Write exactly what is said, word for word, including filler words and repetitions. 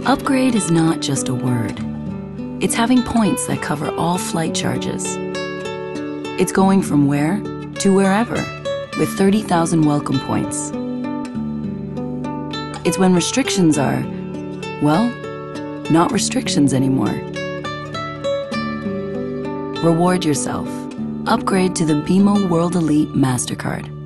Upgrade is not just a word. It's having points that cover all flight charges. It's going from where to wherever with thirty thousand welcome points. It's when restrictions are, well, not restrictions anymore. Reward yourself. Upgrade to the B M O World Elite MasterCard.